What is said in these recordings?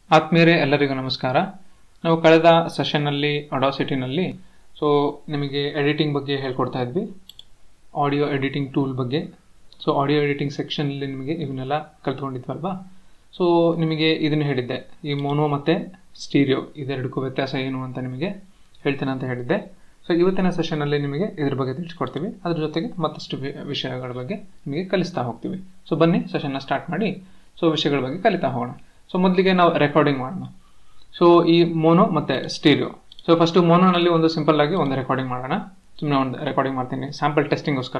ಆತ್ಮೀಯರೇ ಎಲ್ಲರಿಗೂ ನಮಸ್ಕಾರ. ನಾವು ಕಳೆದ ಸೆಷನ್ನಲ್ಲಿ ಅಡಾಸಿಟಿನಲ್ಲಿ ನಿಮಗೆ ಎಡಿಟಿಂಗ್ ಬಗ್ಗೆ ಹೇಳ್ಕೊಡ್ತಾ ಇದ್ವಿ, ಆಡಿಯೋ ಎಡಿಟಿಂಗ್ ಟೂಲ್ ಬಗ್ಗೆ. ಆಡಿಯೋ ಎಡಿಟಿಂಗ್ ಸೆಕ್ಷನಲ್ಲಿ ನಿಮಗೆ ಇವನ್ನೆಲ್ಲ ಕಲ್ತ್ಕೊಂಡಿದ್ವಲ್ವಾ. ನಿಮಗೆ ಇದನ್ನು ಹೇಳಿದ್ದೆ, ಈ ಮೋನೋ ಮತ್ತು ಸ್ಟೀರಿಯೋ ಇದೆರಡಕ್ಕೂ ವ್ಯತ್ಯಾಸ ಏನು ಅಂತ ನಿಮಗೆ ಹೇಳ್ತೇನೆ ಅಂತ ಹೇಳಿದ್ದೆ. ಇವತ್ತಿನ ಸೆಷನಲ್ಲಿ ನಿಮಗೆ ಇದ್ರ ಬಗ್ಗೆ ತಿಳಿಸ್ಕೊಡ್ತೀವಿ, ಅದ್ರ ಜೊತೆಗೆ ಮತ್ತಷ್ಟು ವಿಷಯಗಳ ಬಗ್ಗೆ ನಿಮಗೆ ಕಲಿಸ್ತಾ ಹೋಗ್ತೀವಿ. ಬನ್ನಿ ಸೆಷನ್ನ ಸ್ಟಾರ್ಟ್ ಮಾಡಿ ವಿಷಯಗಳ ಬಗ್ಗೆ ಕಲಿತಾ ಹೋಗೋಣ. ಮೊದಲಿಗೆ ನಾವು ರೆಕಾರ್ಡಿಂಗ್ ಮಾಡೋಣ. ಈ ಮೋನೋ ಮತ್ತು ಸ್ಟೀರಿಯೋ. ಫಸ್ಟು ಮೋನೋನಲ್ಲಿ ಒಂದು ಸಿಂಪಲ್ ಆಗಿ ಒಂದು ರೆಕಾರ್ಡಿಂಗ್ ಮಾಡೋಣ. ಸುಮ್ಮನೆ ಒಂದು ರೆಕಾರ್ಡಿಂಗ್ ಮಾಡ್ತೀನಿ ಸ್ಯಾಂಪಲ್ ಟೆಸ್ಟಿಂಗ್ಗೋಸ್ಕರ.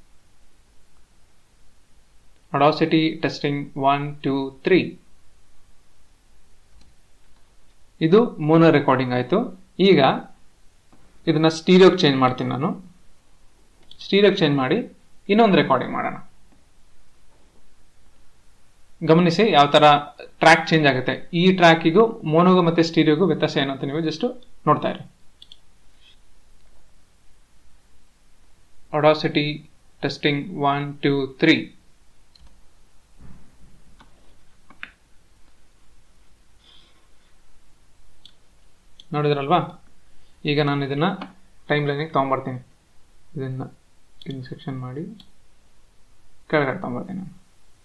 Audacity testing 1 2 3. ಇದು ಮೋನೋ ರೆಕಾರ್ಡಿಂಗ್ ಆಯಿತು. ಈಗ ಇದನ್ನು ಸ್ಟೀರಿಯೋಗೆ ಚೇಂಜ್ ಮಾಡ್ತೀನಿ ನಾನು. ಸ್ಟೀರಿಯೋಗೆ ಚೇಂಜ್ ಮಾಡಿ ಇನ್ನೊಂದು ರೆಕಾರ್ಡಿಂಗ್ ಮಾಡೋಣ. ಗಮನಿಸಿ ಯಾವ ಥರ ಟ್ರ್ಯಾಕ್ ಚೇಂಜ್ ಆಗುತ್ತೆ. ಈ ಟ್ರ್ಯಾಕಿಗೂ ಮೋನೋಗೂ ಮತ್ತು ಸ್ಟೀರಿಯೋಗೂ ವ್ಯತ್ಯಾಸ ಏನು ಅಂತ ನೀವು ಜಸ್ಟ್ ನೋಡ್ತಾ ಇರಿ. Audacity testing 1 2 3. ನೋಡಿದ್ರಲ್ವಾ? ಈಗ ನಾನು ಇದನ್ನು ಟೈಮ್ ಲೈನಿಗೆ ತೊಗೊಂಬರ್ತೀನಿ. ಇದನ್ನು ಸೆಕ್ಷನ್ ಮಾಡಿ ಕೆಳಗಡೆ ತೊಗೊಂಬರ್ತೀನಿ ನಾನು.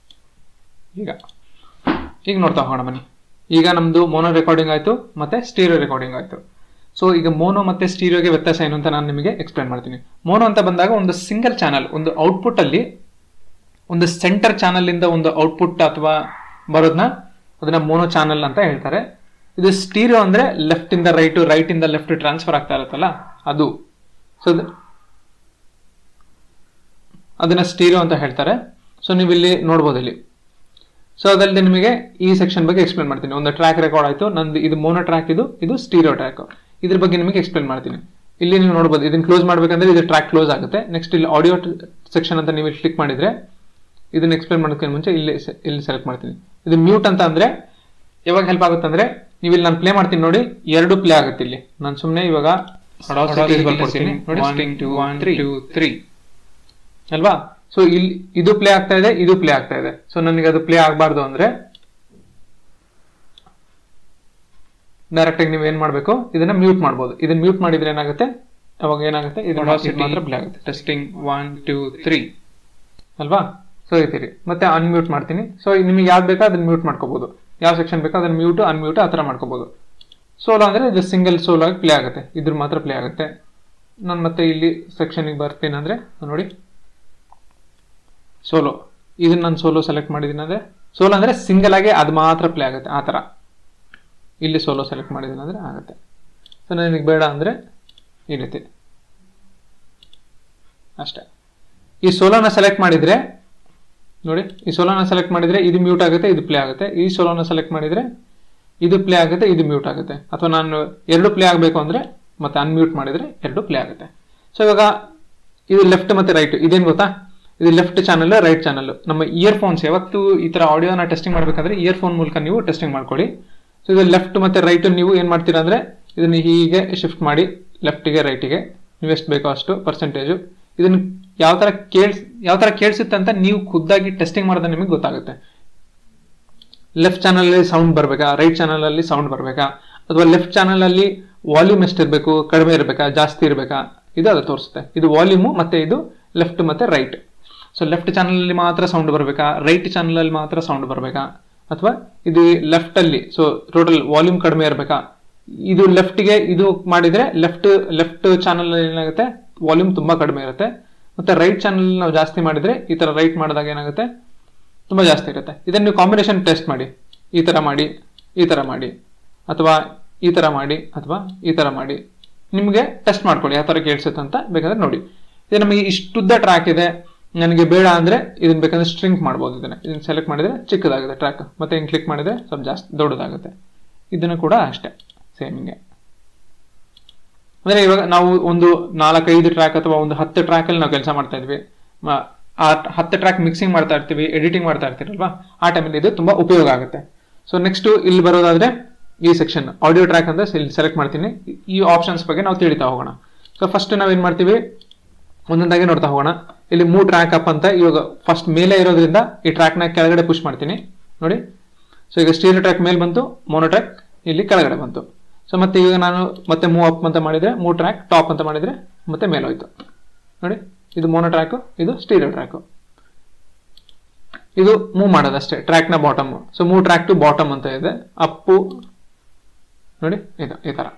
ಈಗ ನೋಡ್ತಾ ಹೋಗೋಣ ಬನ್ನಿ. ಈಗ ನಮ್ಮದು ಮೋನೋ ರೆಕಾರ್ಡಿಂಗ್ ಆಯಿತು ಮತ್ತು ಸ್ಟೀರಿಯೋ ರೆಕಾರ್ಡಿಂಗ್ ಆಯಿತು. ಈಗ ಮೋನೋ ಮತ್ತು ಸ್ಟೀರಿಯೋಗೆ ವ್ಯತ್ಯಾಸ ಏನು ಅಂತ ನಾನು ನಿಮಗೆ ಎಕ್ಸ್ಪ್ಲೇನ್ ಮಾಡ್ತೀನಿ. ಮೋನೋ ಅಂತ ಬಂದಾಗ ಒಂದು ಸಿಂಗಲ್ ಚಾನಲ್, ಒಂದು ಔಟ್ಪುಟ್ಟಲ್ಲಿ ಒಂದು ಸೆಂಟರ್ ಚಾನಲಿಂದ ಒಂದು ಔಟ್ಪುಟ್ ಅಥವಾ ಬರೋದನ್ನ ಅದನ್ನ ಮೋನೋ ಚಾನಲ್ ಅಂತ ಹೇಳ್ತಾರೆ. ಇದು ಸ್ಟೀರಿಯೋ ಅಂದರೆ ಲೆಫ್ಟಿಂದ ರೈಟು, ರೈಟಿಂದ ಲೆಫ್ಟ್ ಟ್ರಾನ್ಸ್ಫರ್ ಆಗ್ತಾ ಇರುತ್ತಲ್ಲ ಅದು. ಅದನ್ನ ಸ್ಟೀರಿಯೋ ಅಂತ ಹೇಳ್ತಾರೆ. ನೀವು ಇಲ್ಲಿ ನೋಡ್ಬೋದು ಇಲ್ಲಿ. ಅದಲ್ಲದೆ ನಿಮಗೆ ಈ ಸೆಕ್ಷನ್ ಬಗ್ಗೆ ಎಕ್ಸ್ಪ್ಲೇನ್ ಮಾಡ್ತೀನಿ. ಒಂದು ಟ್ರ್ಯಾಕ್ ರೆಕಾರ್ಡ್ ಆಯಿತು ನಂದು, ಇದು ಮೋನೋ ಟ್ರ್ಯಾಕ್, ಇದು ಸ್ಟೀರಿಯೋ ಟ್ರ್ಯಾಕ್. ಇದ್ರ ಬಗ್ಗೆ ನಿಮಗೆ ಎಕ್ಸ್ಪ್ಲೇನ್ ಮಾಡ್ತೀನಿ. ಇಲ್ಲಿ ನೀವು ನೋಡ್ಬೋದು, ಇದನ್ನ ಕ್ಲೋಸ್ ಮಾಡ್ಬೇಕಂದ್ರೆ ಇದು ಟ್ರ್ಯಾಕ್ ಕ್ಲೋಸ್ ಆಗುತ್ತೆ. ನೆಕ್ಸ್ಟ್ ಇಲ್ಲಿ ಆಡಿಯೋ ಸೆಕ್ಷನ್ ಅಂತ ನೀವು ಕ್ಲಿಕ್ ಮಾಡಿದ್ರೆ ಇದನ್ನ ಎಕ್ಸ್ಪ್ಲೇನ್ ಮಾಡೋದಕ್ಕೆ ಮುಂಚೆ ಇಲ್ಲಿ ಸೆಲೆಕ್ಟ್ ಮಾಡ್ತೀನಿ. ಇದು ಮ್ಯೂಟ್ ಅಂತ ಅಂದ್ರೆ ಯಾವಾಗ ಹೆಲ್ಪ್ ಆಗುತ್ತೆ ಅಂದ್ರೆ, ನೀವು ಇಲ್ಲಿ ನಾನು ಪ್ಲೇ ಮಾಡ್ತೀನಿ ನೋಡಿ, ಎರಡು ಪ್ಲೇ ಆಗುತ್ತೆ ಇಲ್ಲಿ. ನಾನು ಸುಮ್ಮನೆ ಇವಾಗ ಅಲ್ವಾ? ಇಲ್ಲಿ ಇದು ಪ್ಲೇ ಆಗ್ತಾ ಇದೆ, ಇದು ಪ್ಲೇ ಆಗ್ತಾ ಇದೆ. ನನಗೆ ಅದು ಪ್ಲೇ ಆಗಬಾರ್ದು ಅಂದ್ರೆ ಡೈರೆಕ್ಟ್ ಆಗಿ ನೀವು ಏನ್ ಮಾಡ್ಬೇಕು, ಇದನ್ನ ಮ್ಯೂಟ್ ಮಾಡ್ಬೋದು. ಇದನ್ನ ಮ್ಯೂಟ್ ಮಾಡಿದ್ರೆ ಏನಾಗುತ್ತೆ, ಅವಾಗ ಏನಾಗುತ್ತೆ, ಇದು ಮಾತ್ರ ಪ್ಲೇ ಆಗುತ್ತೆ. ಟೆಸ್ಟಿಂಗ್ 1 2 3 ಅಲ್ವಾ? ಇರ್ತೀರಿ. ಮತ್ತೆ ಅನ್ಮ್ಯೂಟ್ ಮಾಡ್ತೀನಿ. ನಿಮಗೆ ಯಾವ್ದು ಬೇಕೋ ಅದನ್ನ ಮ್ಯೂಟ್ ಮಾಡ್ಕೋಬಹುದು, ಯಾವ ಸೆಕ್ಷನ್ ಬೇಕೋ ಅದನ್ನ ಮ್ಯೂಟ್ ಅನ್ಮ್ಯೂಟ್ ಆ ಥರ ಮಾಡ್ಕೋಬಹುದು. ಸೋಲೋ ಅಂದ್ರೆ ಇದು ಸಿಂಗಲ್ ಸೋಲೋ ಆಗಿ ಪ್ಲೇ ಆಗುತ್ತೆ, ಇದ್ರ ಮಾತ್ರ ಪ್ಲೇ ಆಗುತ್ತೆ. ನಾನು ಮತ್ತೆ ಇಲ್ಲಿ ಸೆಕ್ಷನ್ಗೆ ಬರ್ತೀನಿ ಅಂದ್ರೆ ನೋಡಿ, ಸೋಲೋ, ಇದನ್ನ ನಾನು ಸೋಲೋ ಸೆಲೆಕ್ಟ್ ಮಾಡಿದ್ದೀನಿ ಅಂದ್ರೆ, ಸೋಲೋ ಅಂದ್ರೆ ಸಿಂಗಲ್ ಆಗಿ ಅದು ಮಾತ್ರ ಪ್ಲೇ ಆಗುತ್ತೆ ಆ ಥರ. ಇಲ್ಲಿ ಸೋಲೋ ಸೆಲೆಕ್ಟ್ ಮಾಡಿದ್ದೀನಿ ಅಂದ್ರೆ ಆಗುತ್ತೆ. ನನಗೆ ಬೇಡ ಅಂದ್ರೆ ಈ ರೀತಿ ಅಷ್ಟೇ. ಈ ಸೋಲೋನ ಸೆಲೆಕ್ಟ್ ಮಾಡಿದ್ರೆ ನೋಡಿ, ಈ ಸೋಲೋನ ಸೆಲೆಕ್ಟ್ ಮಾಡಿದ್ರೆ ಇದು ಮ್ಯೂಟ್ ಆಗುತ್ತೆ, ಇದು ಪ್ಲೇ ಆಗುತ್ತೆ. ಈ ಸೋಲೋನ ಸೆಲೆಕ್ಟ್ ಮಾಡಿದ್ರೆ ಇದು ಪ್ಲೇ ಆಗುತ್ತೆ, ಇದು ಮ್ಯೂಟ್ ಆಗುತ್ತೆ. ಅಥವಾ ನಾನು ಎರಡು ಪ್ಲೇ ಆಗಬೇಕು ಅಂದ್ರೆ ಮತ್ತೆ ಅನ್ಮ್ಯೂಟ್ ಮಾಡಿದ್ರೆ ಎರಡು ಪ್ಲೇ ಆಗುತ್ತೆ. ಇವಾಗ ಇದು ಲೆಫ್ಟ್ ಮತ್ತೆ ರೈಟ್, ಇದೇನು ಗೊತ್ತಾ, ಇದು ಲೆಫ್ಟ್ ಚಾನಲ್, ರೈಟ್ ಚಾನಲ್. ನಮ್ಮ ಇಯರ್ಫೋನ್ಸ್ ಯಾವತ್ತು ಈ ತರ ಆಡಿಯೋನ ಟೆಸ್ಟಿಂಗ್ ಮಾಡಬೇಕಾದ್ರೆ ಇಯರ್ಫೋನ್ ಮೂಲಕ ನೀವು ಟೆಸ್ಟಿಂಗ್ ಮಾಡ್ಕೊಳ್ಳಿ. ಇದು ಲೆಫ್ಟ್ ಮತ್ತೆ ರೈಟ್ ನೀವು ಏನ್ ಮಾಡ್ತೀರಾ ಅಂದ್ರೆ, ಇದನ್ನ ಹೀಗೆ ಶಿಫ್ಟ್ ಮಾಡಿ ಲೆಫ್ಟಿಗೆ ರೈಟಿಗೆ ನೀವು ಎಷ್ಟು ಬೇಕೋ ಅಷ್ಟು ಪರ್ಸೆಂಟೇಜು. ಇದನ್ನ ಯಾವ ತರ ಕೇಳಿಸುತ್ತೆ ಅಂತ ನೀವು ಖುದ್ದಾಗಿ ಟೆಸ್ಟಿಂಗ್ ಮಾಡೋದು ನಿಮಗೆ ಗೊತ್ತಾಗುತ್ತೆ. ಲೆಫ್ಟ್ ಚಾನಲ್ ಅಲ್ಲಿ ಸೌಂಡ್ ಬರ್ಬೇಕಾ, ರೈಟ್ ಚಾನಲ್ ಅಲ್ಲಿ ಸೌಂಡ್ ಬರ್ಬೇಕಾ, ಅಥವಾ ಲೆಫ್ಟ್ ಚಾನಲ್ ಅಲ್ಲಿ ವಾಲ್ಯೂಮ್ ಎಷ್ಟಿರ್ಬೇಕು, ಕಡಿಮೆ ಇರಬೇಕಾ, ಜಾಸ್ತಿ ಇರಬೇಕಾ, ಇದು ಅದು ತೋರಿಸುತ್ತೆ. ಇದು ವಾಲ್ಯೂಮು ಮತ್ತೆ ಇದು ಲೆಫ್ಟ್ ಮತ್ತೆ ರೈಟ್. ಲೆಫ್ಟ್ ಚಾನಲ್ ಅಲ್ಲಿ ಮಾತ್ರ ಸೌಂಡ್ ಬರಬೇಕಾ, ರೈಟ್ ಚಾನಲ್ ಅಲ್ಲಿ ಮಾತ್ರ ಸೌಂಡ್ ಬರಬೇಕಾ, ಅಥವಾ ಇದು ಲೆಫ್ಟ್ ಅಲ್ಲಿ ಟೋಟಲ್ ವಾಲ್ಯೂಮ್ ಕಡಿಮೆ ಇರಬೇಕಾ. ಇದು ಲೆಫ್ಟ್ಗೆ ಇದು ಮಾಡಿದ್ರೆ ಲೆಫ್ಟ್ ಚಾನಲ್ ಅಲ್ಲಿ ಏನಾಗುತ್ತೆ, ವಾಲ್ಯೂಮ್ ತುಂಬಾ ಕಡಿಮೆ ಇರುತ್ತೆ. ಮತ್ತೆ ರೈಟ್ ಚಾನಲ್ ನಾವು ಜಾಸ್ತಿ ಮಾಡಿದ್ರೆ, ಈ ತರ ರೈಟ್ ಮಾಡಿದಾಗ ಏನಾಗುತ್ತೆ, ತುಂಬಾ ಜಾಸ್ತಿ ಇರುತ್ತೆ. ಇದನ್ನ ನೀವು ಕಾಂಬಿನೇಷನ್ ಟೆಸ್ಟ್ ಮಾಡಿ, ಈ ತರ ಮಾಡಿ, ಈ ತರ ಮಾಡಿ, ಅಥವಾ ಈ ತರ ಮಾಡಿ, ಅಥವಾ ಈ ತರ ಮಾಡಿ, ನಿಮಗೆ ಟೆಸ್ಟ್ ಮಾಡ್ಕೊಳ್ಳಿ ಯಾವ ತರ ಕೇಳಿಸುತ್ತೆ ಅಂತ. ಬೇಕಾದ್ರೆ ನೋಡಿ, ಇದು ನಮಗೆ ಇಷ್ಟುದ್ದ ಟ್ರ್ಯಾಕ್ ಇದೆ, ನನಗೆ ಬೇಡ ಅಂದ್ರೆ ಇದನ್ನ ಬೇಕಂದ್ರೆ ಸ್ಟ್ರಿಂಕ್ ಮಾಡ್ಬೋದು. ಇದನ್ನ ಸೆಲೆಕ್ಟ್ ಮಾಡಿದ್ರೆ ಚಿಕ್ಕದಾಗುತ್ತೆ ಟ್ರ್ಯಾಕ್, ಮತ್ತೆ ಹಿಂಗೆ ಕ್ಲಿಕ್ ಮಾಡಿದ್ರೆ ಸ್ವಲ್ಪ ಜಾಸ್ತಿ ದೊಡ್ಡದಾಗುತ್ತೆ. ಇದನ್ನು ಕೂಡ ಅಷ್ಟೇ ಸೇಮ್ ಹಿಂಗೆ. ಅಂದ್ರೆ ಇವಾಗ ನಾವು ಒಂದು 4-5 ಟ್ರ್ಯಾಕ್ ಅಥವಾ ಒಂದು 10 ಟ್ರ್ಯಾಕ್ ಅಲ್ಲಿ ನಾವು ಕೆಲಸ ಮಾಡ್ತಾ ಇದ್ವಿ, ಆ 10 ಟ್ರ್ಯಾಕ್ ಮಿಕ್ಸಿಂಗ್ ಮಾಡ್ತಾ ಇರ್ತೀವಿ, ಎಡಿಟಿಂಗ್ ಮಾಡ್ತಾ ಇರ್ತೀರಲ್ವಾ, ಆ ಟೈಮಲ್ಲಿ ಇದು ತುಂಬಾ ಉಪಯೋಗ ಆಗುತ್ತೆ. ನೆಕ್ಸ್ಟ್ ಇಲ್ಲಿ ಬರೋದಾದ್ರೆ ಈ ಸೆಕ್ಷನ್ ಆಡಿಯೋ ಟ್ರ್ಯಾಕ್ ಅಂತ ಇಲ್ಲಿ ಸೆಲೆಕ್ಟ್ ಮಾಡ್ತೀನಿ. ಈ ಆಪ್ಷನ್ಸ್ ಬಗ್ಗೆ ನಾವು ತಿಳಿತಾ ಹೋಗೋಣ. ಫಸ್ಟ್ ನಾವೇನ್ ಮಾಡ್ತೀವಿ, ಒಂದೊಂದಾಗಿ ನೋಡ್ತಾ ಹೋಗೋಣ. ಇಲ್ಲಿ ಮೂವ್ ಟ್ರ್ಯಾಕ್ ಅಪ್ ಅಂತ, ಇವಾಗ ಫಸ್ಟ್ ಮೇಲೆ ಇರೋದ್ರಿಂದ ಈ ಟ್ರ್ಯಾಕ್ ನ ಕೆಳಗಡೆ ಪುಷ್ ಮಾಡ್ತೀನಿ ನೋಡಿ. ಸೊ ಈಗ ಸ್ಟೀರಿಯೋ ಟ್ರ್ಯಾಕ್ ಮೇಲೆ ಬಂತು, ಮೋನೋ ಟ್ರ್ಯಾಕ್ ಇಲ್ಲಿ ಕೆಳಗಡೆ ಬಂತು. ಸೊ ಮತ್ತೆ ಈಗ ನಾನು ಮತ್ತೆ ಮೂವ್ ಅಪ್ ಅಂತ ಮಾಡಿದರೆ, ಮೂವ್ ಟ್ರ್ಯಾಕ್ ಟಾಪ್ ಅಂತ ಮಾಡಿದರೆ ಮತ್ತೆ ಮೇಲೆ ಹೋಯ್ತು. ನೋಡಿ, ಇದು ಮೋನೋ ಟ್ರ್ಯಾಕು, ಇದು ಸ್ಟೀರಿಯೋ ಟ್ರ್ಯಾಕು. ಇದು ಮೂವ್ ಮಾಡೋದಷ್ಟೇ, ಟ್ರ್ಯಾಕ್ನ bottom. So move track to bottom ಅಂತ ಇದೆ, ಅಪ್ಪು ನೋಡಿ ಇದು ಈ ಥರ.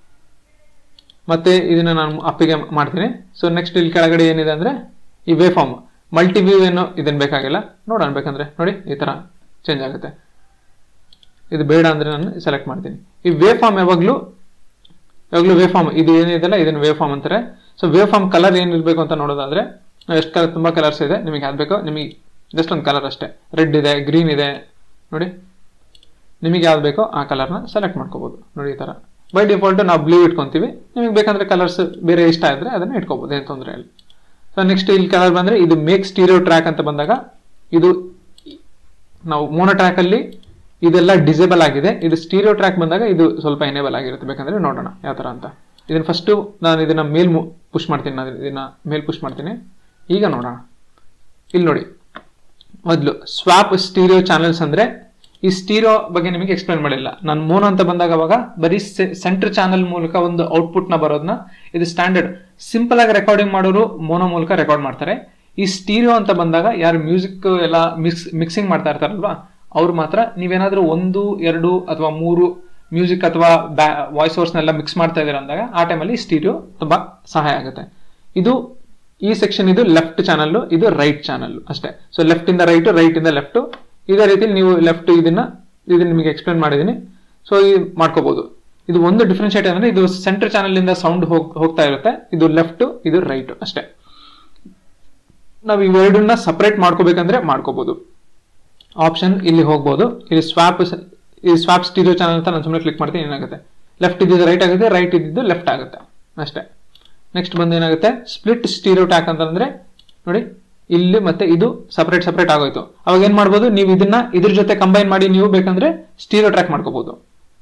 ಮತ್ತೆ ಇದನ್ನ ನಾನು ಅಪ್ಪಿಗೆ ಮಾಡ್ತೀನಿ. ಸೊ ನೆಕ್ಸ್ಟ್ ಇಲ್ಲಿ ಕೆಳಗಡೆ ಏನಿದೆ ಅಂದರೆ ಈ ವೇವ್ ಫಾರ್ಮ್, ಮಲ್ಟಿ ವ್ಯೂ ಏನು ಇದನ್ನು ಬೇಕಾಗಿಲ್ಲ, ನೋಡೋಣ ಬೇಕಂದ್ರೆ ನೋಡಿ ಈ ಥರ ಚೇಂಜ್ ಆಗುತ್ತೆ. ಇದು ಬೇಡ ಅಂದರೆ ನಾನು ಸೆಲೆಕ್ಟ್ ಮಾಡ್ತೀನಿ. ಈ ವೇವ್ ಫಾರ್ಮ್ ಯಾವಾಗಲೂ ವೇವ್ ಫಾರ್ಮ್ ಇದು ಏನಿದೆಲ್ಲ ಇದನ್ನು ವೇವ್ ಫಾರ್ಮ್ ಅಂತಾರೆ. ಸೊ ವೇವ್ ಫಾರ್ಮ್ ಕಲರ್ ಏನಿರಬೇಕು ಅಂತ ನೋಡೋದಾದ್ರೆ ಎಷ್ಟು ಕಲರ್, ತುಂಬ ಕಲರ್ಸ್ ಇದೆ, ನಿಮಗೆ ಯಾವ್ದು ಬೇಕೋ ನಿಮಗೆ ಜಸ್ಟ್ ಒಂದು ಕಲರ್ ಅಷ್ಟೇ. ರೆಡ್ ಇದೆ, ಗ್ರೀನ್ ಇದೆ, ನೋಡಿ ನಿಮಗೆ ಯಾವ್ದು ಬೇಕೋ ಆ ಕಲರ್ನ ಸೆಲೆಕ್ಟ್ ಮಾಡ್ಕೋಬೋದು. ನೋಡಿ ಈ ಥರ ಬೈ ಡಿಫಾಲ್ಟ್ ನಾವು ಬ್ಲೂ ಇಟ್ಕೊತೀವಿ, ನಿಮಗೆ ಬೇಕಂದ್ರೆ ಕಲರ್ಸ್ ಬೇರೆ ಇಷ್ಟ ಇದ್ರೆ ಅದನ್ನು ಇಟ್ಕೋಬೋದು, ಏನು ತೊಂದರೆ ಇಲ್ಲ. ಸೊ ನೆಕ್ಸ್ಟ್ ಇಲ್ಲಿ ಕಲರ್ ಬಂದರೆ ಇದು ಮೇಕ್ ಸ್ಟೀರಿಯೋ ಟ್ರ್ಯಾಕ್ ಅಂತ ಬಂದಾಗ ಇದು ನಾವು ಮೋನೋ ಟ್ರ್ಯಾಕಲ್ಲಿ ಇದೆಲ್ಲ ಡಿಸೇಬಲ್ ಆಗಿದೆ, ಇದು ಸ್ಟೀರಿಯೋ ಟ್ರ್ಯಾಕ್ ಬಂದಾಗ ಇದು ಸ್ವಲ್ಪ ಎನೇಬಲ್ ಆಗಿರುತ್ತೆ. ಬೇಕಂದ್ರೆ ನೋಡೋಣ ಯಾವ ಥರ ಅಂತ. ಇದನ್ನು ಫಸ್ಟು ನಾನು ಇದನ್ನು ಮೇಲ್ ಪುಷ್ ಮಾಡ್ತೀನಿ, ನಾನು ಇದನ್ನು ಮೇಲ್ ಪುಷ್ ಮಾಡ್ತೀನಿ. ಈಗ ನೋಡೋಣ, ಇಲ್ಲಿ ನೋಡಿ ಮೊದಲು ಸ್ವಾಪ್ ಸ್ಟೀರಿಯೋ ಚಾನಲ್ಸ್ ಅಂದರೆ ಈ ಸ್ಟೀರಿಯೋ ಬಗ್ಗೆ ನಿಮಗೆ ಎಕ್ಸ್ಪ್ಲೇನ್ ಮಾಡಿಲ್ಲ ನಾನು. ಮೋನೋ ಅಂತ ಬಂದಾಗ ಅವಾಗ ಬರೀ ಸೆಂಟ್ರ್ ಚಾನಲ್ ಮೂಲಕ ಒಂದು ಔಟ್ಪುಟ್ನ ಬರೋದನ್ನ, ಇದು ಸ್ಟ್ಯಾಂಡರ್ಡ್ ಸಿಂಪಲ್ ಆಗಿ ರೆಕಾರ್ಡಿಂಗ್ ಮಾಡೋರು ಮೋನೋ ಮೂಲಕ ರೆಕಾರ್ಡ್ ಮಾಡ್ತಾರೆ. ಈ ಸ್ಟೀರಿಯೋ ಅಂತ ಬಂದಾಗ ಯಾರು ಮ್ಯೂಸಿಕ್ ಎಲ್ಲ ಮಿಕ್ಸಿಂಗ್ ಮಾಡ್ತಾ ಇರ್ತಾರಲ್ವಾ ಅವ್ರು ಮಾತ್ರ, ನೀವೇನಾದ್ರೂ 1, 2 ಅಥವಾ 3 ಮ್ಯೂಸಿಕ್ ಅಥವಾ ವಾಯ್ಸ್ ಓವರ್ಸ್ನೆಲ್ಲ ಮಿಕ್ಸ್ ಮಾಡ್ತಾ ಇದ್ದೀರ ಅಂದಾಗ ಆ ಟೈಮಲ್ಲಿ ಸ್ಟೀರಿಯೋ ತುಂಬಾ ಸಹಾಯ ಆಗುತ್ತೆ. ಇದು ಈ ಸೆಕ್ಷನ್ ಇದು ಲೆಫ್ಟ್ ಚಾನಲ್, ಇದು ರೈಟ್ ಚಾನಲ್ ಅಷ್ಟೇ. ಸೊ ಲೆಫ್ಟ್ ಇಂದ ರೈಟ್, ರೈಟ್ ಇಂದ ಲೆಫ್ಟ್, ಇದೇ ರೀತಿ ನೀವು ಲೆಫ್ಟ್ ಇದನ್ನ ನಿಮಗೆ ಎಕ್ಸ್ಪ್ಲೇನ್ ಮಾಡಿದ್ದೀನಿ. ಸೊ ಈ ಮಾಡ್ಕೋಬಹುದು. ಇದು ಒಂದು ಡಿಫ್ರೆನ್ಶಿಯೇಟ್ ಅಂದ್ರೆ ಇದು ಸೆಂಟರ್ ಚಾನಲ್ ಇಂದ ಸೌಂಡ್ ಹೋಗ್ತಾ ಇರುತ್ತೆ, ಇದು ಲೆಫ್ಟ್ ಇದು ರೈಟ್ ಅಷ್ಟೇ. ನಾವು ಇವೆರಡನ್ನ ಸಪರೇಟ್ ಮಾಡ್ಕೋಬೇಕಂದ್ರೆ ಮಾಡ್ಕೋಬಹುದು. ಆಪ್ಷನ್ ಇಲ್ಲಿ ಹೋಗ್ಬೋದು, ಇಲ್ಲಿ ಸ್ವಾಪ್ ಸ್ಟೀರಿಯೋ ಚಾನಲ್ ಅಂತ ನಾನು ಸುಮ್ಮನೆ ಕ್ಲಿಕ್ ಮಾಡ್ತೀನಿ, ಏನಾಗುತ್ತೆ ಲೆಫ್ಟ್ ಇದ್ದಿದ್ದು ರೈಟ್ ಆಗುತ್ತೆ, ರೈಟ್ ಇದ್ದಿದ್ದು ಲೆಫ್ಟ್ ಆಗುತ್ತೆ ಅಷ್ಟೇ. ನೆಕ್ಸ್ಟ್ ಬಂದು ಏನಾಗುತ್ತೆ ಸ್ಪ್ಲಿಟ್ ಸ್ಟೀರಿಯೋ ಟ್ರ್ಯಾಕ್ ಅಂತಂದ್ರೆ ನೋಡಿ ಇಲ್ಲಿ ಮತ್ತೆ ಇದು ಸಪರೇಟ್ ಆಗೋಯ್ತು. ಅವಾಗ ಏನ್ ಮಾಡ್ಬೋದು, ನೀವು ಇದನ್ನ ಇದ್ರ ಜೊತೆ ಕಂಬೈನ್ ಮಾಡಿ ನೀವು ಬೇಕಂದ್ರೆ ಸ್ಟೀರಿಯೋ ಟ್ರ್ಯಾಕ್ ಮಾಡ್ಕೋಬಹುದು.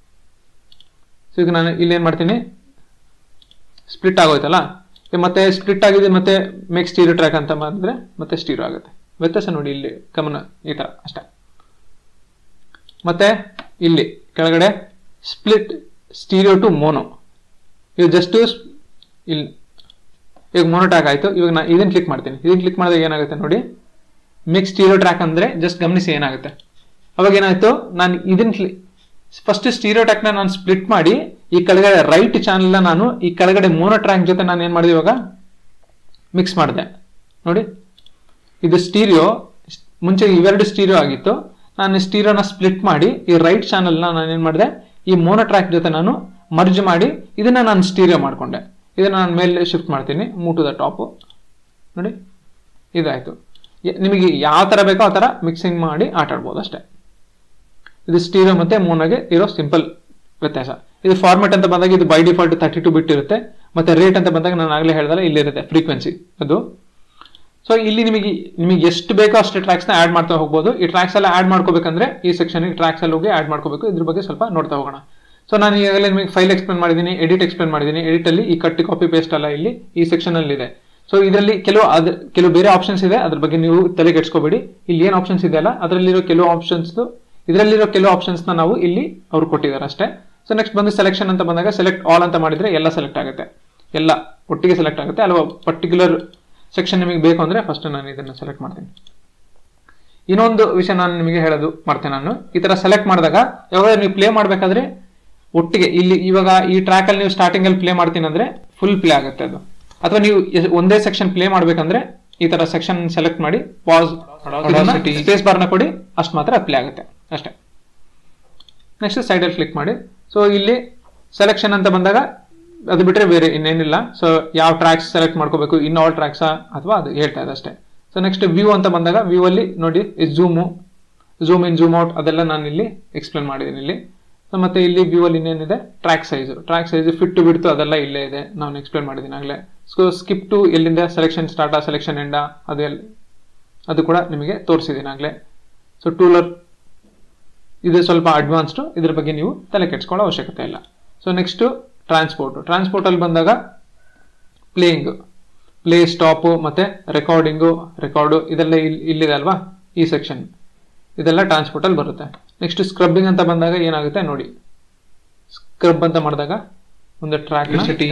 ಸೊ ಈಗ ನಾನು ಇಲ್ಲಿ ಏನ್ ಮಾಡ್ತೀನಿ, ಸ್ಪ್ಲಿಟ್ ಆಗೋಯ್ತಲ್ಲ, ಮತ್ತೆ ಸ್ಪ್ಲಿಟ್ ಆಗಿದೆ ಮತ್ತೆ ಮೇಕ್ ಸ್ಟೀರಿಯೋ ಟ್ರ್ಯಾಕ್ ಅಂತ ಮಾಡಿದ್ರೆ ಮತ್ತೆ ಸ್ಟೀರಿಯೋ ಆಗುತ್ತೆ. ವ್ಯತ್ಯಾಸ ನೋಡಿ ಇಲ್ಲಿ ಗಮನ ಈ ತರ ಅಷ್ಟೇ. ಮತ್ತೆ ಇಲ್ಲಿ ಕೆಳಗಡೆ ಸ್ಪ್ಲಿಟ್ ಸ್ಟೀರಿಯೋ ಟು ಮೋನೋ, ಇದು ಜಸ್ಟ್ ಇಲ್ಲಿ ಈಗ ಮೋನೋ ಟ್ರ್ಯಾಕ್ ಆಯ್ತು. ಇವಾಗ ನಾನು ಇದನ್ನ ಕ್ಲಿಕ್ ಮಾಡ್ತೀನಿ, ಇದನ್ನ ಕ್ಲಿಕ್ ಮಾಡಿದಾಗ ಏನಾಗುತ್ತೆ ನೋಡಿ, ಮೇಕ್ ಸ್ಟೀರಿಯೋ ಟ್ರ್ಯಾಕ್ ಅಂದ್ರೆ ಜಸ್ಟ್ ಗಮನಿಸಿ ಏನಾಗುತ್ತೆ. ಅವಾಗ ಏನಾಯ್ತು, ನಾನು ಇದನ್ನ ಫಸ್ಟ್ ಸ್ಟೀರಿಯೋ ಟ್ರ್ಯಾಕ್ ನಾನು ಸ್ಪ್ಲಿಟ್ ಮಾಡಿ ಈ ಕೆಳಗಡೆ ರೈಟ್ ಚಾನಲ್ ನಾನು ಈ ಕೆಳಗಡೆ ಮೋನೋ ಟ್ರ್ಯಾಕ್ ಜೊತೆ ನಾನು ಏನ್ ಮಾಡಿದೆ ಇವಾಗ ಮಿಕ್ಸ್ ಮಾಡಿದೆ. ನೋಡಿ ಇದು ಸ್ಟೀರಿಯೋ, ಮುಂಚೆ ಇವೆರಡು ಸ್ಟೀರಿಯೋ ಆಗಿತ್ತು, ನಾನು ಸ್ಟೀರಿಯೋನ ಸ್ಪ್ಲಿಟ್ ಮಾಡಿ ಈ ರೈಟ್ ಚಾನಲ್ನ ನಾನು ಏನು ಮಾಡಿದೆ ಈ ಮೋನೋ ಟ್ರ್ಯಾಕ್ ಜೊತೆ ನಾನು ಮರ್ಜ್ ಮಾಡಿ ಇದನ್ನ ನಾನು ಸ್ಟೀರಿಯೋ ಮಾಡ್ಕೊಂಡೆ. ಇದನ್ನ ನಾನು ಮೇಲೆ ಶಿಫ್ಟ್ ಮಾಡ್ತೀನಿ, ಮೂವ್ ಟು ದ ಟಾಪ್. ನೋಡಿ ಇದಾಯ್ತು. ನಿಮಗೆ ಯಾವ ಥರ ಬೇಕೋ ಆ ಥರ ಮಿಕ್ಸಿಂಗ್ ಮಾಡಿ ಆಟ ಆಡ್ಬೋದು ಅಷ್ಟೇ. ಇದು ಸ್ಟೀರಿಯೋ ಮತ್ತೆ ಮೋನೋಗೆ ಇರೋ ಸಿಂಪಲ್ ವ್ಯತ್ಯಾಸ. ಇದು ಫಾರ್ಮೆಟ್ ಅಂತ ಬಂದಾಗ ಇದು ಬೈ ಡಿಫಾಲ್ಟ್ 32 ಬಿಟ್ ಇರುತ್ತೆ, ಮತ್ತೆ ರೇಟ್ ಅಂತ ಬಂದಾಗ ನಾನು ಆಗಲೇ ಹೇಳಿದಲ್ಲ ಇಲ್ಲಿರುತ್ತೆ ಫ್ರೀಕ್ವೆನ್ಸಿ ಅದು. ಸೊ ಇಲ್ಲಿ ನಿಮಗೆ ಎಷ್ಟು ಬೇಕೋ ಅಷ್ಟು ಟ್ರ್ಯಾಕ್ಸ್ನ ಆ್ಯಡ್ ಮಾಡ್ತಾ ಹೋಗ್ಬೋದು. ಈ ಟ್ರ್ಯಾಕ್ಸ್ ಎಲ್ಲ ಆ್ಯಡ್ ಮಾಡ್ಕೋಬೇಕಂದ್ರೆ ಈ ಸೆಕ್ಷನ್ಗೆ ಟ್ರ್ಯಾಕ್ಸ್ ಅಲ್ಲಿ ಹೋಗಿ ಆ್ಯಡ್ ಮಾಡ್ಕೋಬೇಕು. ಇದ್ರ ಬಗ್ಗೆ ಸ್ವಲ್ಪ ನೋಡ್ತಾ ಹೋಗೋಣ. ಸೊ ನಾನು ಈಗಾಗಲೇ ನಿಮಗೆ ಫೈಲ್ ಎಕ್ಸ್ಪ್ಲೇನ್ ಮಾಡಿದ್ದೀನಿ, ಎಡಿಟ್ ಎಕ್ಸ್ಪ್ಲೇನ್ ಮಾಡಿದ್ದೀನಿ. ಎಡಿಟ್ ಅಲ್ಲಿ ಈ ಕಟ್ ಕಾಪಿ ಪೇಸ್ಟ್ ಎಲ್ಲ ಇಲ್ಲಿ ಈ ಸೆಕ್ಷನ್ ಅಲ್ಲಿ ಇದೆ. ಸೊ ಇದರಲ್ಲಿ ಕೆಲವು ಬೇರೆ ಆಪ್ಷನ್ಸ್ ಇದೆ, ಅದ್ರ ಬಗ್ಗೆ ನೀವು ತಲೆ ಕೆಡ್ಸ್ಕೋಬೇಡಿ. ಇಲ್ಲಿ ಏನು ಆಪ್ಷನ್ಸ್ ಇದೆ ಅಲ್ಲ ಅದರಲ್ಲಿರೋ ಕೆಲವು ಆಪ್ಷನ್ಸ್, ಇದರಲ್ಲಿರೋ ಕೆಲವು ಆಪ್ಷನ್ಸ್ ನಾವು ಇಲ್ಲಿ ಅವ್ರು ಕೊಟ್ಟಿದ್ದಾರೆ ಅಷ್ಟೇ. ಸೊ ನೆಕ್ಸ್ಟ್ ಬಂದು ಸೆಲೆಕ್ಷನ್ ಅಂತ ಬಂದಾಗ ಸೆಲೆಕ್ಟ್ ಆಲ್ ಅಂತ ಮಾಡಿದ್ರೆ ಎಲ್ಲ ಸೆಲೆಕ್ಟ್ ಆಗುತ್ತೆ, ಎಲ್ಲ ಒಟ್ಟಿಗೆ ಸೆಲೆಕ್ಟ್ ಆಗುತ್ತೆ. ಅಲ್ವಾ ಪರ್ಟಿಕ್ಯುಲರ್ ಸೆಕ್ಷನ್ ನಿಮಗೆ ಬೇಕು ಅಂದ್ರೆ ಫಸ್ಟ್ ನಾನು ಇದನ್ನು ಸೆಲೆಕ್ಟ್ ಮಾಡ್ತೀನಿ. ಇನ್ನೊಂದು ವಿಷಯ ನಾನು ನಿಮಗೆ ಹೇಳೋದು ಮಾಡ್ತೇನೆ, ನಾನು ಈ ತರ ಸೆಲೆಕ್ಟ್ ಮಾಡಿದಾಗ ಯಾವಾಗ ನೀವು ಪ್ಲೇ ಮಾಡಬೇಕಾದ್ರೆ ಒಟ್ಟಿಗೆ ಇಲ್ಲಿ ಇವಾಗ ಈ ಟ್ರ್ಯಾಕ್ ಅಲ್ಲಿ ನೀವು ಸ್ಟಾರ್ಟಿಂಗ್ ಅಲ್ಲಿ ಪ್ಲೇ ಮಾಡ್ತೀನಿ ಅಂದ್ರೆ ಫುಲ್ ಪ್ಲೇ ಆಗುತ್ತೆ ಅದು. ಅಥವಾ ನೀವು ಒಂದೇ ಸೆಕ್ಷನ್ ಪ್ಲೇ ಮಾಡ್ಬೇಕಂದ್ರೆ ಈ ತರ ಸೆಕ್ಷನ್ ಸೆಲೆಕ್ಟ್ ಮಾಡಿ ಪಾಸ್ ಸ್ಪೇಸ್ ಬಾರ್ನ ಕೊಡಿ, ಅಷ್ಟು ಮಾತ್ರ ಪ್ಲೇ ಆಗುತ್ತೆ ಅಷ್ಟೇ. ನೆಕ್ಸ್ಟ್ ಸೈಡಲ್ಲಿ ಕ್ಲಿಕ್ ಮಾಡಿ. ಸೊ ಇಲ್ಲಿ ಸೆಲೆಕ್ಷನ್ ಅಂತ ಬಂದಾಗ ಅದು ಬಿಟ್ಟರೆ ಬೇರೆ ಇನ್ನೇನಿಲ್ಲ. ಸೊ ಯಾವ ಟ್ರ್ಯಾಕ್ಸ್ ಸೆಲೆಕ್ಟ್ ಮಾಡ್ಕೋಬೇಕು, ಇನ್ ಆಲ್ ಟ್ರ್ಯಾಕ್ಸಾ ಅಥವಾ ಅದು ಹೇಳ್ತಾ ಇದೆ ಅಷ್ಟೇ. ಸೊ ನೆಕ್ಸ್ಟ್ ವ್ಯೂ ಅಂತ ಬಂದಾಗ ವ್ಯೂ ಅಲ್ಲಿ ನೋಡಿ ಝೂಮ್ ಇನ್ ಝೂಮ್ ಔಟ್ ಅದೆಲ್ಲ ನಾನು ಇಲ್ಲಿ ಎಕ್ಸ್ಪ್ಲೇನ್ ಮಾಡಿದ್ದೀನಿ ಇಲ್ಲಿ. ಸೊ ಮತ್ತೆ ಇಲ್ಲಿ ವ್ಯೂ ಅಲ್ಲಿ ಇನ್ನೇನಿದೆ ಟ್ರ್ಯಾಕ್ ಸೈಜ್ ಫಿಟ್ ಟು ಬಿಡ್ತು ಅದೆಲ್ಲ ಇಲ್ಲೇ ಇದೆ, ನಾನು ಎಕ್ಸ್ಪ್ಲೇನ್ ಮಾಡಿದ್ದೀನಿ ಆಗಲೇ. ಸೊ ಸ್ಕಿಪ್ ಟು ಎಲ್ಲಿಂದ ಸೆಲೆಕ್ಷನ್ ಸ್ಟಾರ್ಟಾ ಸೆಲೆಕ್ಷನ್ ಎಂಡಾ ಅದು ಕೂಡ ನಿಮಗೆ ತೋರಿಸಿದ್ದೀನಿ ಆಗಲೇ. ಸೊ ಟೂಲರ್ ಇದು ಸ್ವಲ್ಪ ಅಡ್ವಾನ್ಸ್ಡು, ಇದ್ರ ಬಗ್ಗೆ ನೀವು ತಲೆ ಕೆಡ್ಸ್ಕೊಳ್ಳೋ ಅವಶ್ಯಕತೆ ಇಲ್ಲ. ಸೊ ನೆಕ್ಸ್ಟ್ ಟ್ರಾನ್ಸ್ಪೋರ್ಟ್ ಅಲ್ಲಿ ಬಂದಾಗ ಪ್ಲೇ ಸ್ಟಾಪ್ ಮತ್ತೆ ರೆಕಾರ್ಡು ಇದೆಲ್ಲ ಇಲ್ಲಿದೆ ಅಲ್ವಾ ಈ ಸೆಕ್ಷನ್. ಇದೆಲ್ಲ ಟ್ರಾನ್ಸ್ಪೋರ್ಟಲ್ಲಿ ಬರುತ್ತೆ. ನೆಕ್ಸ್ಟ್ ಸ್ಕ್ರಬ್ಬಿಂಗ್ ಅಂತ ಬಂದಾಗ ಏನಾಗುತ್ತೆ ನೋಡಿ, ಸ್ಕ್ರಬ್ ಅಂತ ಮಾಡಿದಾಗ ಒಂದು ಟ್ರ್ಯಾಕ್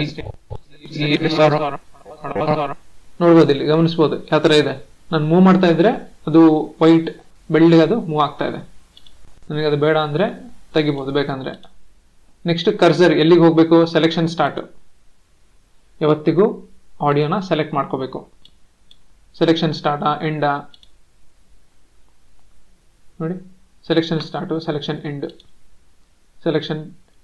ನೋಡ್ಬೋದು, ಇಲ್ಲಿ ಗಮನಿಸ್ಬೋದು ಯಾವ ಥರ ಇದೆ. ನಾನು ಮೂವ್ ಮಾಡ್ತಾ ಇದ್ರೆ ಅದು ವೈಟ್ ಬೆಳ್ಳಿಗೆ ಅದು ಮೂವ್ ಆಗ್ತಾ ಇದೆ. ನನಗೆ ಅದು ಬೇಡ ಅಂದರೆ ತೆಗಿಬೋದು ಬೇಕಂದ್ರೆ. ನೆಕ್ಸ್ಟ್ ಕರ್ಸರ್ ಎಲ್ಲಿಗೆ ಹೋಗಬೇಕು, ಸೆಲೆಕ್ಷನ್ ಸ್ಟಾರ್ಟ್. ಯಾವತ್ತಿಗೂ ಆಡಿಯೋನ ಸೆಲೆಕ್ಟ್ ಮಾಡ್ಕೋಬೇಕು. ಸೆಲೆಕ್ಷನ್ ಸ್ಟಾರ್ಟಾ ಎಂಡಾ ನೋಡಿ, selection start, selection end, selection.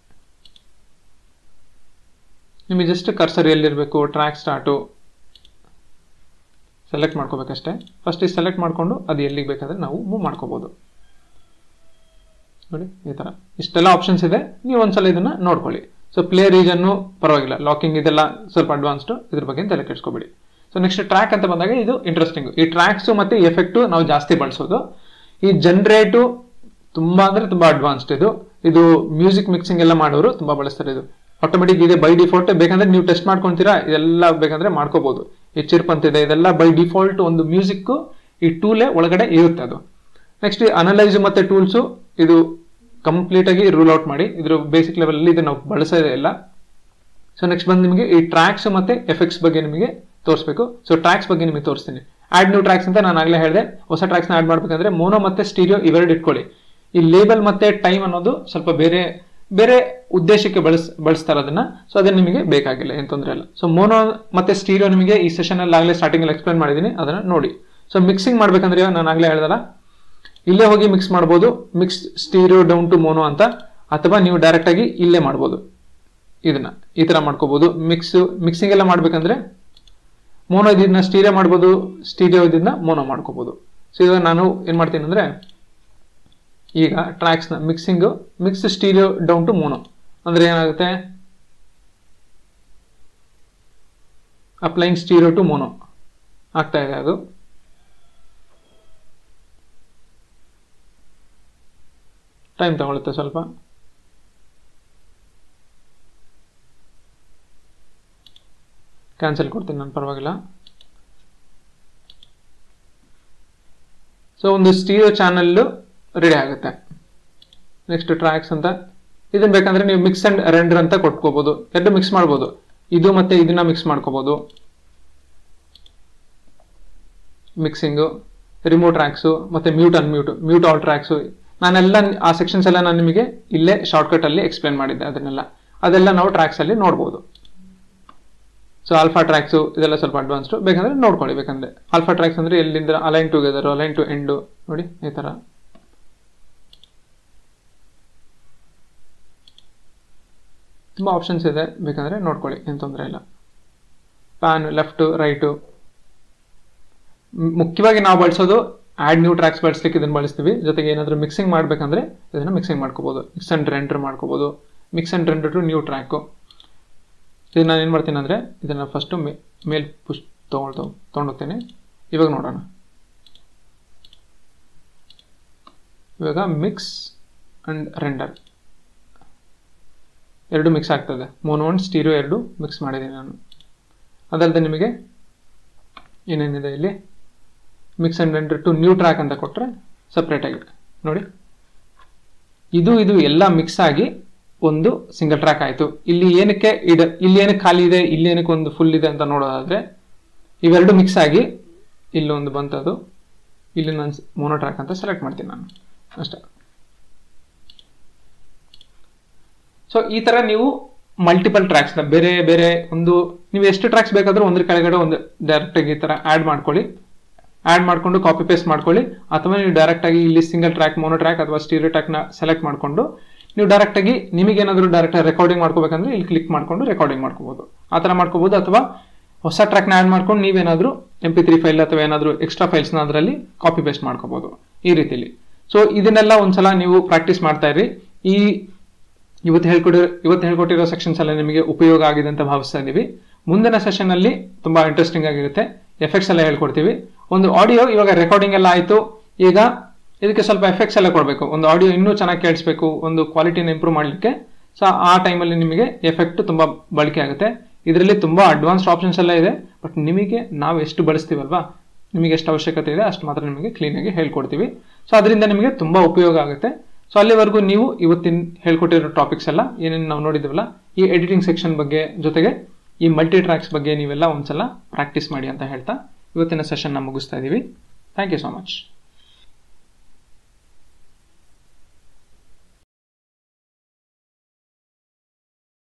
ನಿಮಗೆ ಜಸ್ಟ್ ಕರ್ಸರ್ ಎಲ್ಲಿರಬೇಕು, ಟ್ರ್ಯಾಕ್ ಸ್ಟಾರ್ಟು ಸೆಲೆಕ್ಟ್ ಮಾಡ್ಕೋಬೇಕಷ್ಟೇ. ಫಸ್ಟ್ ಸೆಲೆಕ್ಟ್ ಮಾಡಿಕೊಂಡು ಅದು ಎಲ್ಲಿಗೆ ಬೇಕಾದರೆ ನಾವು ಮೂವ್ ಮಾಡ್ಕೋಬೋದು ನೋಡಿ. ಈ ಥರ ಇಷ್ಟೆಲ್ಲ ಆಪ್ಷನ್ಸ್ ಇದೆ, ನೀವು ಒಂದ್ಸಲ ಇದನ್ನು ನೋಡ್ಕೊಳ್ಳಿ. ಸೊ ಪ್ಲೇ ರೀಜನ್ನು ಪರವಾಗಿಲ್ಲ, ಲಾಕಿಂಗ್ ಇದೆಲ್ಲ ಸ್ವಲ್ಪ ಅಡ್ವಾನ್ಸ್ಡು, ಇದ್ರ ಬಗ್ಗೆ ತಲೆ ಕೆಡಿಸ್ಕೋಬೇಡಿ. ಸೊ ನೆಕ್ಸ್ಟ್ ಟ್ರ್ಯಾಕ್ ಅಂತ ಬಂದಾಗ ಇದು ಇಂಟ್ರೆಸ್ಟಿಂಗ್. ಈ ಟ್ರ್ಯಾಕ್ಸು ಮತ್ತು ಎಫೆಕ್ಟು ನಾವು ಜಾಸ್ತಿ ಬಳಸೋದು. ಈ ಜನರೇಟು ತುಂಬ ಅಂದರೆ ತುಂಬ ಅಡ್ವಾನ್ಸ್ಡ್. ಇದು ಮ್ಯೂಸಿಕ್ ಮಿಕ್ಸಿಂಗ್ ಎಲ್ಲ ಮಾಡೋರು ತುಂಬ ಬಳಸ್ತಾರೆ. ಇದು ಆಟೋಮೆಟಿಕ್ ಇದೆ ಬೈ ಡಿಫಾಲ್ಟ್. ಬೇಕಂದ್ರೆ ನೀವು ಟೆಸ್ಟ್ ಮಾಡ್ಕೊತೀರಾ, ಇದೆಲ್ಲ ಬೇಕಂದ್ರೆ ಮಾಡ್ಕೋಬಹುದು. ಈ ಚಿರ್ಪ್ ಅಂತಿದೆ, ಇದೆಲ್ಲ ಬೈ ಡಿಫಾಲ್ಟ್ ಒಂದು ಮ್ಯೂಸಿಕ್ ಈ ಟೂಲೇ ಒಳಗಡೆ ಇರುತ್ತೆ ಅದು. ನೆಕ್ಸ್ಟ್ ಅನಲೈಸ್ ಮತ್ತೆ ಟೂಲ್ಸು ಇದು ಕಂಪ್ಲೀಟ್ ಆಗಿ ರೂಲ್ ಔಟ್ ಮಾಡಿ, ಇದ್ರ ಬೇಸಿಕ್ ಲೆವೆಲ್ ಅಲ್ಲಿ ಇದು ನಾವು ಬಳಸೋದೇ ಇಲ್ಲ. ಸೊ ನೆಕ್ಸ್ಟ್ ಬಂದು ನಿಮಗೆ ಈ ಟ್ರ್ಯಾಕ್ಸ್ ಮತ್ತೆ ಎಫೆಕ್ಟ್ಸ್ ಬಗ್ಗೆ ನಿಮಗೆ ತೋರಿಸಬೇಕು. ಸೊ ಟ್ರ್ಯಾಕ್ಸ್ ಬಗ್ಗೆ ನಿಮಗೆ ತೋರಿಸ್ತೀನಿ. ಆಡ್ ನ್ಯೂ ಟ್ರ್ಯಾಕ್ಸ್ ಅಂತ ನಾನು ಆಗಲೇ ಹೇಳಿದೆ. ಹೊಸ ಟ್ರ್ಯಾಕ್ಸ್ನ ಆಡ್ ಮಾಡ್ಬೇಕಂದ್ರೆ ಮೋನೋ ಮತ್ತೆ ಸ್ಟೀರಿಯೋ ಇವೆರಡು ಇಟ್ಕೊಳ್ಳಿ. ಈ ಲೇಬಲ್ ಮತ್ತೆ ಟೈಮ್ ಅನ್ನೋದು ಸ್ವಲ್ಪ ಬೇರೆ ಬೇರೆ ಉದ್ದೇಶಕ್ಕೆ ಬಳಸ್ತಾರೆ ಅದನ್ನ. ಸೊ ಅದನ್ನ ನಿಮಗೆ ಬೇಕಾಗಿಲ್ಲ, ಏನು ತೊಂದರೆ ಇಲ್ಲ. ಸೊ ಮೋನೋ ಮತ್ತೆ ಸ್ಟೀರಿಯೋ ನಿಮಗೆ ಈ ಸೆಷನ್ ಅಲ್ಲಿ ಆಗಲೇ ಸ್ಟಾರ್ಟಿಂಗ್ ಅಲ್ಲಿ ಎಕ್ಸ್ಪ್ಲೇನ್ ಮಾಡಿದ್ದೀನಿ, ಅದನ್ನ ನೋಡಿ. ಸೊ ಮಿಕ್ಸಿಂಗ್ ಮಾಡ್ಬೇಕಂದ್ರೆ ನಾನು ಆಗಲೇ ಹೇಳ್ದಲ್ಲ, ಇಲ್ಲೇ ಹೋಗಿ ಮಿಕ್ಸ್ ಮಾಡ್ಬೋದು, mix stereo down to mono ಅಂತ, ಅಥವಾ ನೀವು ಡೈರೆಕ್ಟ್ ಆಗಿ ಇಲ್ಲೇ ಮಾಡ್ಬೋದು. ಇದನ್ನ ಈ ತರ ಮಾಡ್ಕೋಬಹುದು. ಮಿಕ್ಸಿಂಗ್ ಎಲ್ಲ ಮಾಡ್ಬೇಕಂದ್ರೆ ಮೋನೋ ಇದನ್ನ ಸ್ಟೀರಿಯೋ ಮಾಡ್ಬೋದು, ಸ್ಟೀರಿಯೋ ಇದನ್ನ ಮೋನೋ ಮಾಡ್ಕೋಬಹುದು. ಸೊ ಇವಾಗ ನಾನು ಏನ್ ಮಾಡ್ತೀನಿ ಅಂದ್ರೆ, ಈಗ ಟ್ರ್ಯಾಕ್ಸ್ ನ mix stereo down to mono ಅಂದ್ರೆ ಏನಾಗುತ್ತೆ, ಅಪ್ಲೈಂಗ್ ಸ್ಟೀರಿಯೋ ಟು ಮೋನೋ ಆಗ್ತಾ ಇದೆ. ಅದು ಟೈಮ್ ತಗೊಳುತ್ತೆ ಸ್ವಲ್ಪ. ಕ್ಯಾನ್ಸಲ್ ಕೊಡ್ತೀನಿ ನಾನು, ಪರವಾಗಿಲ್ಲ. ಸೊ ಒಂದು ಸ್ಟೀರಿಯೋ ಚಾನಲ್ ರೆಡಿ ಆಗುತ್ತೆ. ನೆಕ್ಸ್ಟ್ ಟ್ರ್ಯಾಕ್ಸ್ ಅಂತ ಇದನ್ನ ಬೇಕಂದ್ರೆ ನೀವು ಮಿಕ್ಸ್ ಅಂಡ್ ರೆಂಡರ್ ಅಂತ ಕೊಟ್ಕೋಬಹುದು. ಎರಡು ಮಿಕ್ಸ್ ಮಾಡ್ಬೋದು, ಇದು ಮತ್ತೆ ಇದನ್ನ ಮಿಕ್ಸ್ ಮಾಡ್ಕೋಬಹುದು. ಮಿಕ್ಸಿಂಗು, ರಿಮೂವ್ ಟ್ರ್ಯಾಕ್ಸು ಮತ್ತೆ mute unmute, mute all tracks, ನಾನೆಲ್ಲ ಆ ಸೆಕ್ಷನ್ಸ್ ಎಲ್ಲ ನಾನು ನಿಮಗೆ ಇಲ್ಲೇ ಶಾರ್ಟ್ಕಟ್ ಅಲ್ಲಿ ಎಕ್ಸ್ಪ್ಲೇನ್ ಮಾಡಿದ್ದೆ. ಅದೆಲ್ಲ ನಾವು ಟ್ರ್ಯಾಕ್ಸ್ ಅಲ್ಲಿ ನೋಡ್ಬೋದು. ಸೊ ಆಲ್ಫಾ ಟ್ರ್ಯಾಕ್ಸು ಇದೆಲ್ಲ ಸ್ವಲ್ಪ ಅಡ್ವಾನ್ಸ್ಡ್, ಬೇಕಂದ್ರೆ ನೋಡ್ಕೊಳ್ಳಿ. ಬೇಕಂದ್ರೆ ಆಲ್ಫಾ ಟ್ರ್ಯಾಕ್ಸ್ ಅಂದ್ರೆ ಎಲ್ಲಿಂದ align together, align to end ನೋಡಿ, ಈ ತರ ತುಂಬಾ ಆಪ್ಷನ್ಸ್ ಇದೆ, ಬೇಕಂದ್ರೆ ನೋಡ್ಕೊಳ್ಳಿ, ಏನು ತೊಂದರೆ ಇಲ್ಲ. Pan, left, right. ಮುಖ್ಯವಾಗಿ ನಾವು ಬಳಸೋದು ಆಡ್ ನ್ಯೂ ಟ್ರ್ಯಾಕ್ಸ್ ಬಳಸ್ಲಿಕ್ಕೆ ಇದನ್ನ ಬಳಸ್ತೀವಿ. ಜೊತೆಗೆ ಏನಾದರೂ ಮಿಕ್ಸಿಂಗ್ ಮಾಡ್ಬೇಕಂದ್ರೆ ಇದನ್ನ ಮಿಕ್ಸಿಂಗ್ ಮಾಡ್ಕೋಬಹುದು, ಮಿಕ್ಸ್ ಅಂಡ್ ರೆಂಡರ್ ಮಾಡ್ಕೋಬಹುದು. Mix and render to new track. ಇದು ನಾನು ಏನು ಮಾಡ್ತೀನಿ ಅಂದರೆ, ಇದನ್ನು ಫಸ್ಟು ಮೇಲ್ ಪುಷ್ ತೊಗೊಂಡೋಗ್ತೀನಿ. ಇವಾಗ ನೋಡೋಣ. ಇವಾಗ ಮಿಕ್ಸ್ ಅಂಡ್ ರೆಂಡರ್ ಎರಡು ಮಿಕ್ಸ್ ಆಗ್ತದೆ. ಮೋನೋ ಅಂಡ್ ಸ್ಟೀರಿಯೋ ಎರಡು ಮಿಕ್ಸ್ ಮಾಡಿದ್ದೀನಿ ನಾನು. ಅದಲ್ಲದೆ ನಿಮಗೆ ಏನೇನಿದೆ ಇಲ್ಲಿ, mix and render to new track ಅಂತ ಕೊಟ್ಟರೆ ಸಪ್ರೇಟ್ ಆಗಿ ನೋಡಿ, ಇದು ಎಲ್ಲ ಮಿಕ್ಸ್ ಆಗಿ ಒಂದು ಸಿಂಗಲ್ ಟ್ರ್ಯಾಕ್ ಆಯಿತು. ಇಲ್ಲಿ ಏನಕ್ಕೆ ಇಲ್ಲಿ ಏನಕ್ಕೆ ಖಾಲಿ ಇದೆ, ಇಲ್ಲಿ ಏನಕ್ಕೆ ಒಂದು ಫುಲ್ ಇದೆ ಅಂತ ನೋಡೋದಾದ್ರೆ, ಇವೆರಡು ಮಿಕ್ಸ್ ಆಗಿ ಇಲ್ಲೊಂದು ಬಂತದು, ಇಲ್ಲಿ ನಾನು ಮೋನೋ ಟ್ರ್ಯಾಕ್ ಅಂತ ಸೆಲೆಕ್ಟ್ ಮಾಡ್ತೀನಿ ನಾನು ಅಷ್ಟೇ. ಸೊ ಈ ತರ ನೀವು ಮಲ್ಟಿಪಲ್ ಟ್ರ್ಯಾಕ್ಸ್ ಬೇರೆ ಬೇರೆ ಒಂದು, ನೀವು ಎಷ್ಟು ಟ್ರ್ಯಾಕ್ಸ್ ಬೇಕಾದ್ರೂ ಒಂದ್ರ ಕೆಳಗಡೆ ಒಂದು ಡೈರೆಕ್ಟ್ ಆಗಿ ಈ ತರ ಆಡ್ ಮಾಡ್ಕೊಳ್ಳಿ. ಆಡ್ ಮಾಡ್ಕೊಂಡು ಕಾಪಿ ಪೇಸ್ಟ್ ಮಾಡ್ಕೊಳ್ಳಿ. ಅಥವಾ ನೀವು ಡೈರೆಕ್ಟ್ ಆಗಿ ಇಲ್ಲಿ ಸಿಂಗಲ್ ಟ್ರ್ಯಾಕ್, ಮೋನೋ ಟ್ರ್ಯಾಕ್ ಅಥವಾ ಸ್ಟೀರಿಯೋ ಟ್ರ್ಯಾಕ್ ನ ಸೆಲೆಕ್ಟ್ ಮಾಡ್ಕೊಂಡು ನೀವು ಡೈರೆಕ್ಟ್ ಆಗಿ ನಿಮಗೇನಾದ್ರೂ ಡೈರೆಕ್ಟ್ ರೆಕಾರ್ಡಿಂಗ್ ಮಾಡ್ಕೋಬೇಕಂದ್ರೆ ಇಲ್ಲಿ ಕ್ಲಿಕ್ ಮಾಡ್ಕೊಂಡು ರೆಕಾರ್ಡಿಂಗ್ ಮಾಡ್ಕೋಬಹುದು, ಆ ತರ ಮಾಡ್ಕೋಬಹುದು. ಅಥವಾ ಹೊಸ ಟ್ರ್ಯಾಕ್ ನ ಆಡ್ ಮಾಡ್ಕೊಂಡು ನೀವೇನಾದ್ರೂ MP3 ಫೈಲ್ ಅಥವಾ ಏನಾದ್ರೂ ಎಕ್ಸ್ಟ್ರಾ ಫೈಲ್ಸ್ ನ ಅದರಲ್ಲಿ ಕಾಪಿ ಪೇಸ್ಟ್ ಮಾಡ್ಕೋಬಹುದು ಈ ರೀತಿಲಿ. ಸೊ ಇದನ್ನೆಲ್ಲ ಒಂದ್ಸಲ ನೀವು ಪ್ರಾಕ್ಟೀಸ್ ಮಾಡ್ತಾ ಇರಿ. ಇವತ್ತು ಹೇಳ್ಕೊಟ್ಟಿರೋ ಸೆಕ್ಷನ್ಸ್ ಎಲ್ಲ ನಿಮಗೆ ಉಪಯೋಗ ಆಗಿದೆ ಅಂತ ಭಾವಿಸ್ತಾ ಇದೀವಿ. ಮುಂದಿನ ಸೆಷನ್ ಅಲ್ಲಿ ತುಂಬಾ ಇಂಟ್ರೆಸ್ಟಿಂಗ್ ಆಗಿರುತ್ತೆ. ಎಫೆಕ್ಟ್ಸ್ ಎಲ್ಲ ಹೇಳ್ಕೊಡ್ತೀವಿ. ಒಂದು ಆಡಿಯೋ ಇವಾಗ ರೆಕಾರ್ಡಿಂಗ್ ಎಲ್ಲ ಆಯ್ತು, ಈಗ ಇದಕ್ಕೆ ಸ್ವಲ್ಪ ಎಫೆಕ್ಟ್ಸ್ ಎಲ್ಲ ಕೊಡಬೇಕು. ಒಂದು ಆಡಿಯೋ ಇನ್ನೂ ಚೆನ್ನಾಗಿ ಕೇಳಿಸ್ಬೇಕು, ಒಂದು ಕ್ವಾಲಿಟಿನ ಇಂಪ್ರೂವ್ ಮಾಡಲಿಕ್ಕೆ. ಸೊ ಆ ಟೈಮಲ್ಲಿ ನಿಮಗೆ ಎಫೆಕ್ಟ್ ತುಂಬಾ ಬಳಕೆ ಆಗುತ್ತೆ. ಇದರಲ್ಲಿ ತುಂಬಾ ಅಡ್ವಾನ್ಸ್ಡ್ ಆಪ್ಷನ್ಸ್ ಎಲ್ಲ ಇದೆ. ಬಟ್ ನಿಮಗೆ ನಾವು ಎಷ್ಟು ಬಳಸ್ತೀವಲ್ವಾ, ನಿಮಗೆ ಎಷ್ಟು ಅವಶ್ಯಕತೆ ಇದೆ ಅಷ್ಟು ಮಾತ್ರ ನಿಮಗೆ ಕ್ಲೀನಾಗಿ ಹೇಳ್ಕೊಡ್ತೀವಿ. ಸೊ ಅದರಿಂದ ನಿಮಗೆ ತುಂಬ ಉಪಯೋಗ ಆಗುತ್ತೆ. ಸೊ ಅಲ್ಲಿವರೆಗೂ ನೀವು ಇವತ್ತಿನ ಹೇಳ್ಕೊಟ್ಟಿರೋ ಟಾಪಿಕ್ಸ್ ಎಲ್ಲ ಏನೇನು ನಾವು ನೋಡಿದ್ವಲ್ಲ, ಈ ಎಡಿಟಿಂಗ್ ಸೆಕ್ಷನ್ ಬಗ್ಗೆ ಜೊತೆಗೆ ಈ ಮಲ್ಟಿ ಟ್ರ್ಯಾಕ್ಸ್ ಬಗ್ಗೆ ನೀವೆಲ್ಲ ಒಂದ್ಸಲ ಪ್ರಾಕ್ಟೀಸ್ ಮಾಡಿ ಅಂತ ಹೇಳ್ತಾ ಇವತ್ತಿನ ಸೆಷನ್ನ ಮುಗಿಸ್ತಾ ಇದ್ದೀವಿ. Thank you so much.